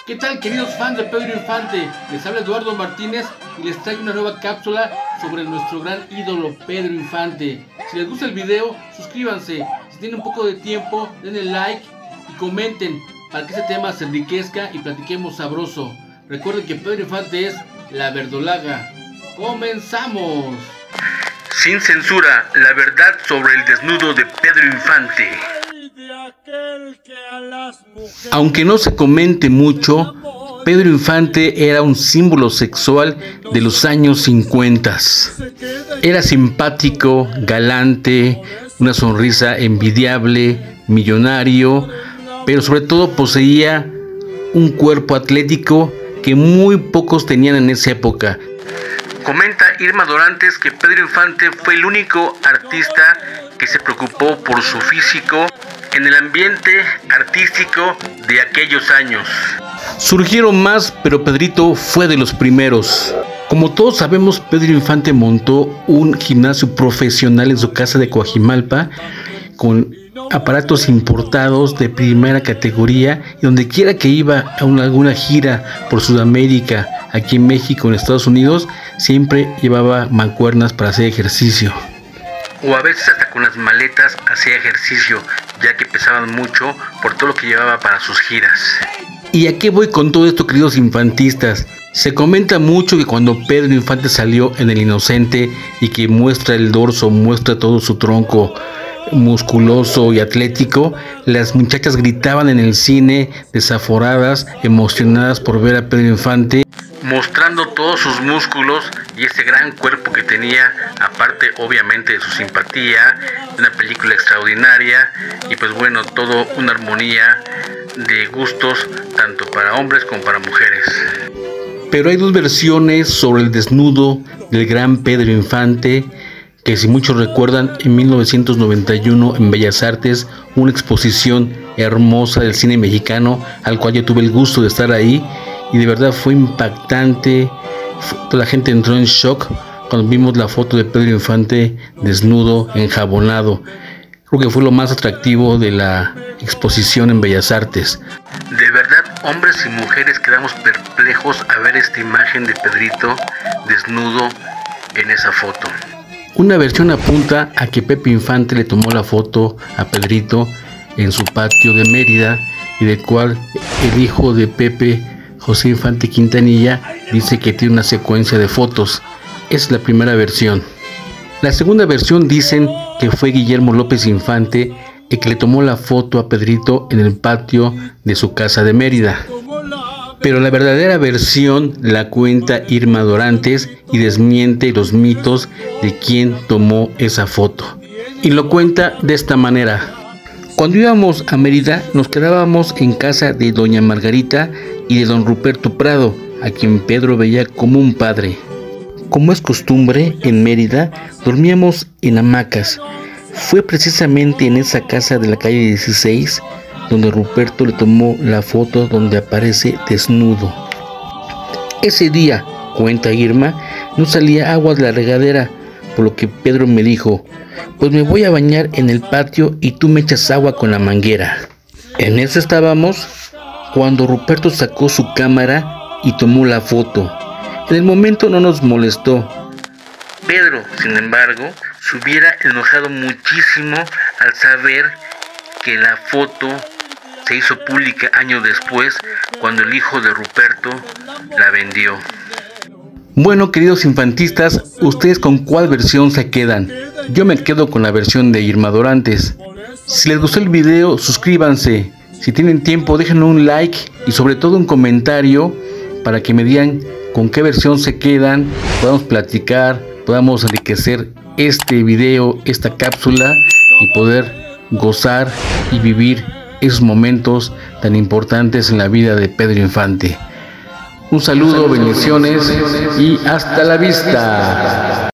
¿Qué tal, queridos fans de Pedro Infante? Les habla Eduardo Martínez y les traigo una nueva cápsula sobre nuestro gran ídolo Pedro Infante. Si les gusta el video, suscríbanse. Si tienen un poco de tiempo, denle like y comenten para que este tema se enriquezca y platiquemos sabroso. Recuerden que Pedro Infante es la verdolaga. ¡Comenzamos! Sin censura, la verdad sobre el desnudo de Pedro Infante. Aunque no se comente mucho, Pedro Infante era un símbolo sexual de los años 50. Era simpático, galante, una sonrisa envidiable, millonario, pero sobre todo poseía un cuerpo atlético que muy pocos tenían en esa época. Comenta Irma Dorantes que Pedro Infante fue el único artista que se preocupó por su físico en el ambiente artístico de aquellos años. Surgieron más, pero Pedrito fue de los primeros. Como todos sabemos, Pedro Infante montó un gimnasio profesional en su casa de Coajimalpa con aparatos importados de primera categoría, y donde quiera que iba a alguna gira por Sudamérica, aquí en México, en Estados Unidos, siempre llevaba mancuernas para hacer ejercicio. O a veces hasta con las maletas hacía ejercicio, ya que pesaban mucho por todo lo que llevaba para sus giras. ¿Y a qué voy con todo esto, queridos infantistas? Se comenta mucho que cuando Pedro Infante salió en El Inocente y que muestra el dorso, muestra todo su tronco musculoso y atlético, las muchachas gritaban en el cine, desaforadas, emocionadas por ver a Pedro Infante mostrando todos sus músculos y ese gran cuerpo que tenía, aparte obviamente de su simpatía, una película extraordinaria y pues bueno, todo una armonía de gustos tanto para hombres como para mujeres. Pero hay dos versiones sobre el desnudo del gran Pedro Infante, que si muchos recuerdan, en 1991 en Bellas Artes, una exposición hermosa del cine mexicano, al cual yo tuve el gusto de estar ahí, y de verdad fue impactante. Toda la gente entró en shock cuando vimos la foto de Pedro Infante desnudo, enjabonado. Creo que fue lo más atractivo de la exposición en Bellas Artes. De verdad, hombres y mujeres quedamos perplejos a ver esta imagen de Pedrito desnudo en esa foto. Una versión apunta a que Pepe Infante le tomó la foto a Pedrito en su patio de Mérida, y del cual el hijo de Pepe, José Infante Quintanilla, dice que tiene una secuencia de fotos. Es la primera versión. La segunda versión dicen que fue Guillermo López Infante el que le tomó la foto a Pedrito en el patio de su casa de Mérida. Pero la verdadera versión la cuenta Irma Dorantes y desmiente los mitos de quién tomó esa foto. Y lo cuenta de esta manera. Cuando íbamos a Mérida, nos quedábamos en casa de doña Margarita y de don Ruperto Prado, a quien Pedro veía como un padre. Como es costumbre, en Mérida dormíamos en hamacas. Fue precisamente en esa casa de la calle 16 donde Ruperto le tomó la foto donde aparece desnudo. Ese día, cuenta Irma, no salía agua de la regadera, por lo que Pedro me dijo: pues me voy a bañar en el patio y tú me echas agua con la manguera. En eso estábamos cuando Ruperto sacó su cámara y tomó la foto. En el momento no nos molestó. Pedro, sin embargo, se hubiera enojado muchísimo al saber que la foto se hizo pública años después, cuando el hijo de Ruperto la vendió. Bueno, queridos infantistas, ¿ustedes con cuál versión se quedan? Yo me quedo con la versión de Irma Dorantes. Si les gustó el video, suscríbanse. Si tienen tiempo, déjenme un like y sobre todo un comentario para que me digan con qué versión se quedan, podamos platicar, podamos enriquecer este video, esta cápsula, y poder gozar y vivir esos momentos tan importantes en la vida de Pedro Infante. Un saludo, bendiciones y hasta la vista.